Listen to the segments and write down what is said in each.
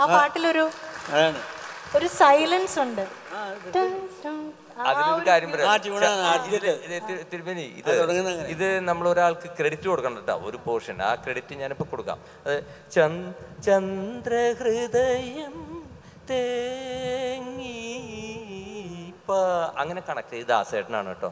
പാട്ടിലൊരു ഒരു സൈലൻസ് ഉണ്ട്. അതിലൊരു കാര്യം തിരുമേനി, ഇത് നമ്മൾ ഒരാൾക്ക് ക്രെഡിറ്റ് കൊടുക്കണം കേട്ടോ. ഒരു പോർഷൻ ആ ക്രെഡിറ്റ് ഞാനിപ്പോൾ കൊടുക്കാം. അത് ചന്ദ്രഹൃദയം തേങ്ങി അങ്ങനെ കണക്ട് ചെയ്ത് ദാസേട്ടനാണ് കേട്ടോ.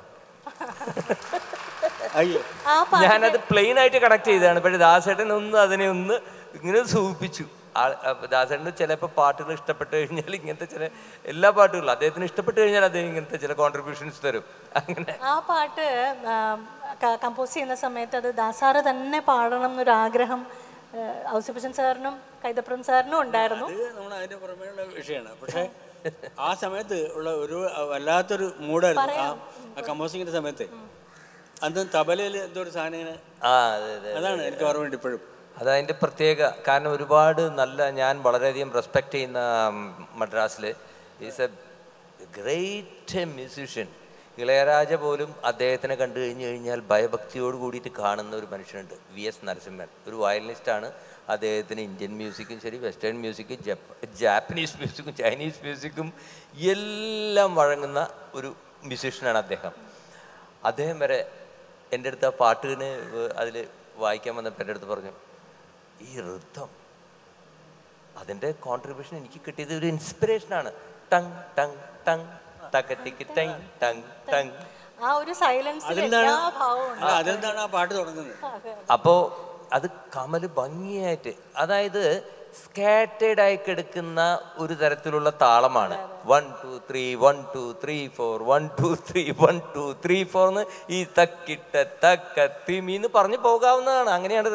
ഞാനത് പ്ലെയിൻ ആയിട്ട് കണക്ട് ചെയ്തതാണ്. പക്ഷേ ദാസേട്ടൻ അതിനെ ഒന്ന് ഇങ്ങനെ സൂചിപ്പിച്ചു. ദാസേട്ടന് ചിലപ്പോൾ പാട്ടുകൾ ഇഷ്ടപ്പെട്ട് കഴിഞ്ഞാൽ ഇങ്ങനത്തെ ചില എല്ലാ പാട്ടുകളും അദ്ദേഹത്തിന് ഇഷ്ടപ്പെട്ട് കഴിഞ്ഞാൽ അദ്ദേഹം ഇങ്ങനത്തെ ചില കോൺട്രിബ്യൂഷൻസ് തരും. അങ്ങനെ ആ പാട്ട് കമ്പോസ് ചെയ്യുന്ന സമയത്ത് അത് ദാസാറ് തന്നെ പാടണം എന്നൊരു ആഗ്രഹം ഔസേപ്പച്ചൻ സാറിനും കൈതപ്രം സാറിനും ഉണ്ടായിരുന്നു. അതിന്റെ പുറമേയുള്ള വിഷയമാണ്. പക്ഷേ ആ സമയത്ത് ഉള്ള ഒരു വല്ലാത്തൊരു മൂഡായിരുന്നു ആ കമ്പോസിങ്ങിന്റെ സമയത്ത്. അന്ന് തബലയിൽ എന്തോ ഒരു സാധനം ഇങ്ങനെ, അതാണ് എനിക്ക് ഓർമ്മയുണ്ട് ഇപ്പോഴും. അതതിൻ്റെ പ്രത്യേക കാരണം. ഒരുപാട് നല്ല, ഞാൻ വളരെയധികം റെസ്പെക്റ്റ് ചെയ്യുന്ന മദ്രാസിൽ is a great musician. Ilaiyaraaja പോലും അദ്ദേഹത്തിനെ കണ്ടു കഴിഞ്ഞാൽ ഭയഭക്തിയോട് കൂടിയിട്ട് കാണുന്ന ഒരു മനുഷ്യനുണ്ട്, VS നരസിംഹൻ. ഒരു വയലിനിസ്റ്റാണ്. അദ്ദേഹത്തിന് ഇന്ത്യൻ മ്യൂസിക്കും ശരി, വെസ്റ്റേൺ മ്യൂസിക്കും, ജാപ്പനീസ് മ്യൂസിക്കും, ചൈനീസ് മ്യൂസിക്കും എല്ലാം വഴങ്ങുന്ന ഒരു മ്യൂസീഷ്യനാണ് അദ്ദേഹം. അദ്ദേഹം വരെ എൻ്റെ അടുത്ത് ആ പാട്ടിന് അതിൽ വായിക്കാൻ വന്നപ്പോൾ എൻ്റെ അടുത്ത് പറഞ്ഞു, ഈ ഋതം അതിൻ്റെ കോൺട്രിബ്യൂഷൻ എനിക്ക് കിട്ടിയത് ഒരു ഇൻസ്പിറേഷനാണ്. ടങ് ടങ് ടങ് തകത്തിക്ക് ടങ് ടങ് ടങ്. ആ ഒരു സൈലൻസിൽ അതെന്താണ് ആ പാട്ട് തുടങ്ങുന്നത്. അപ്പോൾ അത് കമല് ഭംഗിയായിട്ട്, അതായത് സ്കാറ്റേഡ് ആയി കിടക്കുന്ന ഒരു തരത്തിലുള്ള താളമാണ്. 1 2 3 1 2 3 4 1 2 3 1 2 3 4 എന്ന് ഈ തക്കിട്ട തക്കത്തിമീന്ന് പറഞ്ഞു പോകാവുന്നതാണ്. അങ്ങനെയാണ്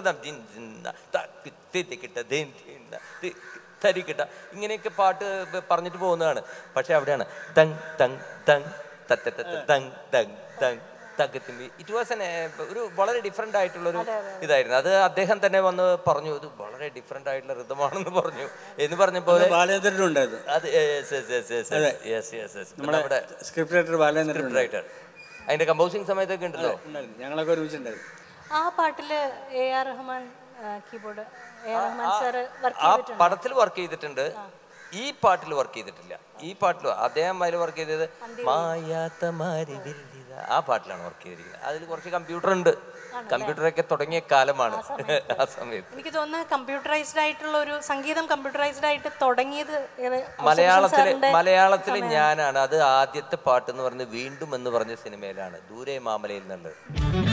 തരിക്കിട്ട ഇങ്ങനെയൊക്കെ പാട്ട് പറഞ്ഞിട്ട് പോകുന്നതാണ്. പക്ഷെ അവിടെയാണ് തങ് തങ് തങ് തത്ത തങ് തങ് തങ് തക്കത്തിമി. ഇറ്റ് വാസ് ഒരു വളരെ ഡിഫറെൻ്റ് ആയിട്ടുള്ളൊരു ഇതായിരുന്നു. അത് അദ്ദേഹം തന്നെ വന്ന് പറഞ്ഞു, ഇത് വളരെ ഡിഫറെൻ്റ് ആയിട്ടുള്ള ഋതമാണെന്ന് പറഞ്ഞു. എന്ന് പറഞ്ഞപ്പോൾ അത് നമ്മുടെ സ്ക്രിപ്റ്റ് റൈറ്റർ അതിന്റെ കമ്പോസിങ് സമയത്തൊക്കെ ഉണ്ടല്ലോ, ഞങ്ങളൊക്കെ ഒരുമിച്ചുണ്ടായിരുന്നു. ആ പാട്ടില് AR റഹ്മാൻ കീബോർഡ്, ആ പടത്തിൽ വർക്ക് ചെയ്തിട്ടുണ്ട്. ഈ പാട്ടിൽ വർക്ക് ചെയ്തിട്ടില്ല. ഈ പാട്ടിൽ അദ്ദേഹം അതിൽ വർക്ക് ചെയ്തത് മായാത്ത മാരി വില്ലിത, ആ പാട്ടിലാണ് വർക്ക് ചെയ്തിരിക്കുന്നത്. അതിൽ കുറച്ച് കമ്പ്യൂട്ടർ ഉണ്ട്. കമ്പ്യൂട്ടറൊക്കെ തുടങ്ങിയ കാലമാണ് ആ സമയത്ത്. എനിക്ക് തോന്നുന്നു കമ്പ്യൂട്ടറൈസ്ഡ് ആയിട്ടുള്ള ഒരു സംഗീതം കമ്പ്യൂട്ടറൈസ്ഡ് ആയിട്ട് തുടങ്ങിയത് മലയാളത്തിൽ ഞാനാണ്. അത് ആദ്യത്തെ പാട്ട് എന്ന് പറഞ്ഞ് വീണ്ടും എന്ന് പറഞ്ഞ സിനിമയിലാണ്, ദൂരെ മാമലയിൽ നിന്നുള്ളത്.